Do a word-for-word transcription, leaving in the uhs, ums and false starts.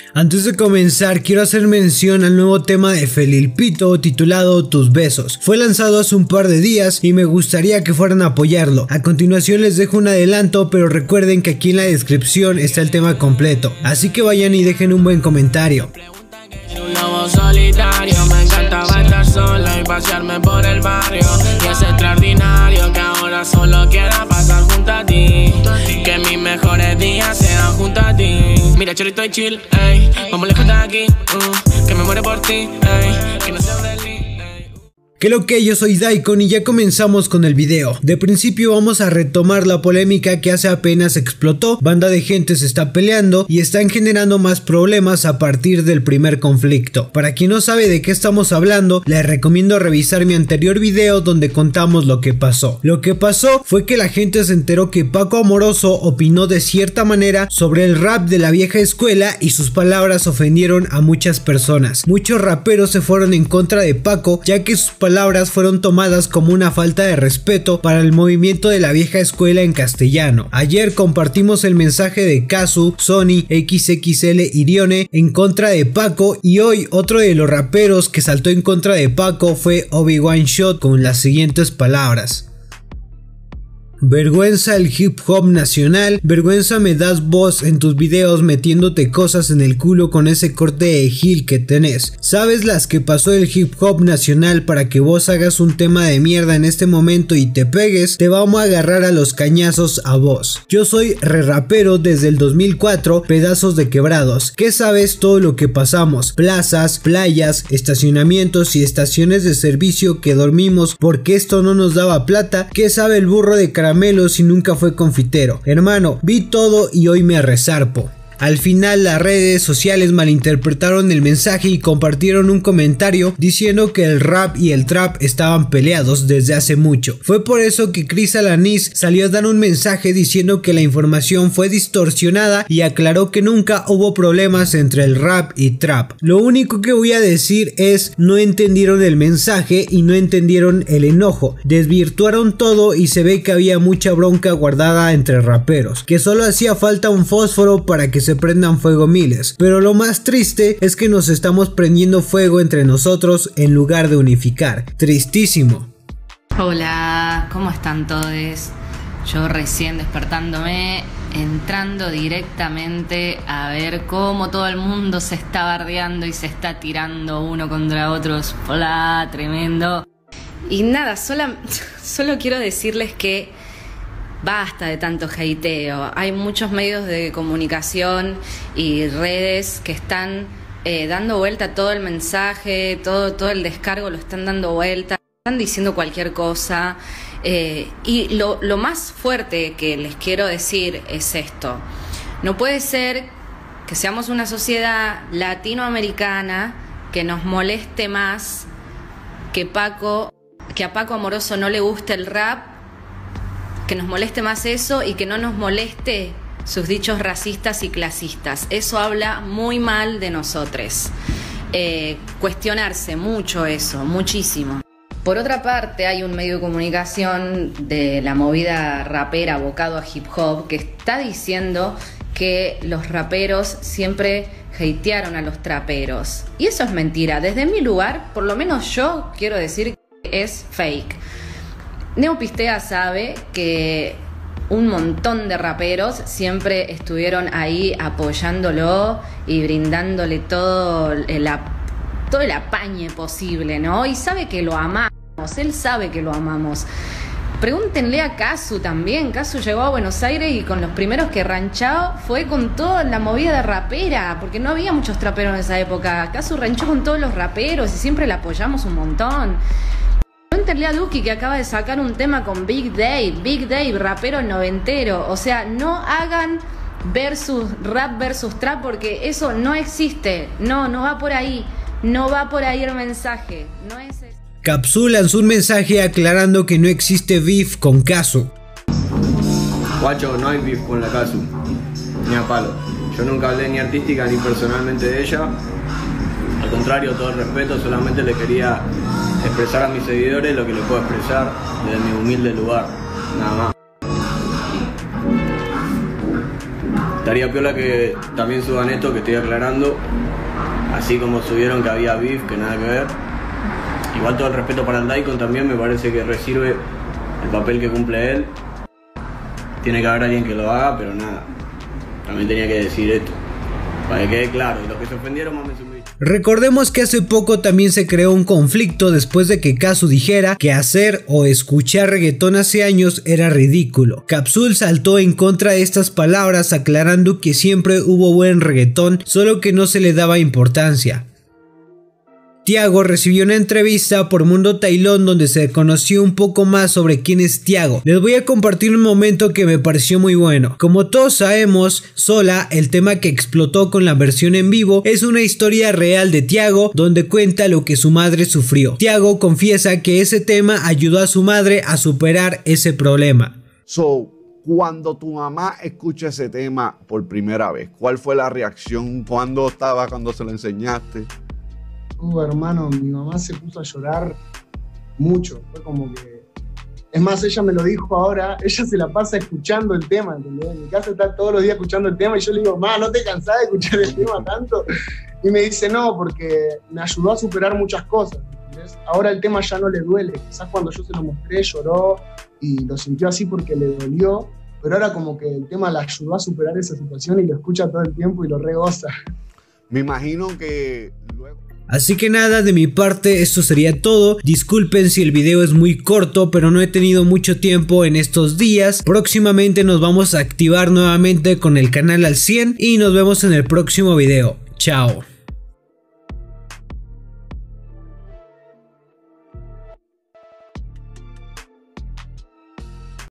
Antes de comenzar, quiero hacer mención al nuevo tema de Felipito titulado Tus Besos. Fue lanzado hace un par de días y me gustaría que fueran a apoyarlo. A continuación les dejo un adelanto, pero recuerden que aquí en la descripción está el tema completo. Así que vayan y dejen un buen comentario. Un lobo solitario, me encantaba estar sola y pasearme por el barrio. Y es extraordinario que ahora solo quiera pasar junto a ti. Que mis mejores días sean junto a ti. Mira, chorrito y chill, ey, vamos lejos de aquí, uh, que me muero por ti, ey, que no se hable de mí. ¿Qué lo que? Yo soy Daikon y ya comenzamos con el video. De principio vamos a retomar la polémica que hace apenas explotó. Banda de gente se está peleando y están generando más problemas a partir del primer conflicto. Para quien no sabe de qué estamos hablando, les recomiendo revisar mi anterior video donde contamos lo que pasó. Lo que pasó fue que la gente se enteró que Paco Amoroso opinó de cierta manera sobre el rap de la vieja escuela y sus palabras ofendieron a muchas personas. Muchos raperos se fueron en contra de Paco, ya que sus palabras palabras fueron tomadas como una falta de respeto para el movimiento de la vieja escuela en castellano. Ayer compartimos el mensaje de Casu, Sony, equis equis ele y Dione en contra de Paco, y hoy otro de los raperos que saltó en contra de Paco fue Obi-Wan Shot con las siguientes palabras: vergüenza el hip hop nacional, vergüenza me das vos en tus videos metiéndote cosas en el culo con ese corte de gil que tenés. ¿Sabes las que pasó el hip hop nacional para que vos hagas un tema de mierda en este momento y te pegues? Te vamos a agarrar a los cañazos a vos. Yo soy re rapero desde el dos mil cuatro, pedazos de quebrados. ¿Qué sabes todo lo que pasamos? Plazas, playas, estacionamientos y estaciones de servicio que dormimos porque esto no nos daba plata. ¿Qué sabe el burro de caramelo si nunca fue confitero? Hermano, vi todo y hoy me resarpo. Al final las redes sociales malinterpretaron el mensaje y compartieron un comentario diciendo que el rap y el trap estaban peleados desde hace mucho. Fue por eso que Chris Alanis salió a dar un mensaje diciendo que la información fue distorsionada y aclaró que nunca hubo problemas entre el rap y trap. Lo único que voy a decir es: no entendieron el mensaje y no entendieron el enojo. Desvirtuaron todo y se ve que había mucha bronca guardada entre raperos, que solo hacía falta un fósforo para que se prendan fuego miles. Pero lo más triste es que nos estamos prendiendo fuego entre nosotros en lugar de unificar. Tristísimo. Hola, ¿cómo están todos? Yo recién despertándome, entrando directamente a ver cómo todo el mundo se está bardeando y se está tirando uno contra otros. Hola, tremendo. Y nada, sola, solo quiero decirles que basta de tanto hateo. Hay muchos medios de comunicación y redes que están eh, dando vuelta todo el mensaje, todo, todo el descargo lo están dando vuelta, están diciendo cualquier cosa. Eh, y lo, lo más fuerte que les quiero decir es esto: no puede ser que seamos una sociedad latinoamericana que nos moleste más que Paco, que a Paco Amoroso no le guste el rap, que nos moleste más eso y que no nos moleste sus dichos racistas y clasistas. Eso habla muy mal de nosotros. Eh, cuestionarse mucho eso, muchísimo. Por otra parte, hay un medio de comunicación de la movida rapera abocado a hip hop que está diciendo que los raperos siempre hatearon a los traperos. Y eso es mentira. Desde mi lugar, por lo menos yo quiero decir que es fake. Neopistea sabe que un montón de raperos siempre estuvieron ahí apoyándolo y brindándole todo el, todo el apañe posible, ¿no? Y sabe que lo amamos, él sabe que lo amamos. Pregúntenle a Casu también. Casu llegó a Buenos Aires y con los primeros que ranchó fue con toda la movida de rapera, porque no había muchos traperos en esa época. Casu ranchó con todos los raperos y siempre la apoyamos un montón. Pregúntenle a Duki, que acaba de sacar un tema con Big Dave, Big Dave, rapero noventero. O sea, no hagan versus rap versus trap, porque eso no existe. No, no va por ahí. No va por ahí el mensaje. No es eso. Capsule lanzó un mensaje aclarando que no existe beef con Casu. Guacho, no hay beef con la Casu, ni a palo. Yo nunca hablé ni artística ni personalmente de ella. Al contrario, todo el respeto, solamente le quería expresar a mis seguidores lo que le puedo expresar desde mi humilde lugar, nada más. estaría piola que también suban esto que estoy aclarando, así como subieron que había beef, que nada que ver. Igual todo el respeto para el Daikon también, me parece que recibe el papel que cumple él. Tiene que haber alguien que lo haga, pero nada, también tenía que decir esto, para que quede claro, y los que se ofendieron mames un bicho. Recordemos que hace poco también se creó un conflicto después de que Casu dijera que hacer o escuchar reggaetón hace años era ridículo. Capsul saltó en contra de estas palabras aclarando que siempre hubo buen reggaetón, solo que no se le daba importancia. Tiago recibió una entrevista por Mundo Tailón donde se conoció un poco más sobre quién es Tiago. Les voy a compartir un momento que me pareció muy bueno. Como todos sabemos, Sola, el tema que explotó con la versión en vivo, es una historia real de Tiago donde cuenta lo que su madre sufrió. Tiago confiesa que ese tema ayudó a su madre a superar ese problema. So, cuando tu mamá escucha ese tema por primera vez, ¿cuál fue la reacción? ¿Cuándo estaba cuando se lo enseñaste? Uh, hermano, mi mamá se puso a llorar mucho, fue como que... Es más, ella me lo dijo ahora, ella se la pasa escuchando el tema, ¿entendés? En mi casa está todos los días escuchando el tema y yo le digo, ma, ¿no te cansás de escuchar el tema tanto? Y me dice, no, porque me ayudó a superar muchas cosas, ¿entendés? Ahora el tema ya no le duele, quizás cuando yo se lo mostré lloró y lo sintió así porque le dolió, pero ahora como que el tema la ayudó a superar esa situación y lo escucha todo el tiempo y lo re goza. Me imagino que luego... Así que nada, de mi parte esto sería todo. Disculpen si el video es muy corto, pero no he tenido mucho tiempo en estos días. Próximamente nos vamos a activar nuevamente con el canal al cien y nos vemos en el próximo video. Chao.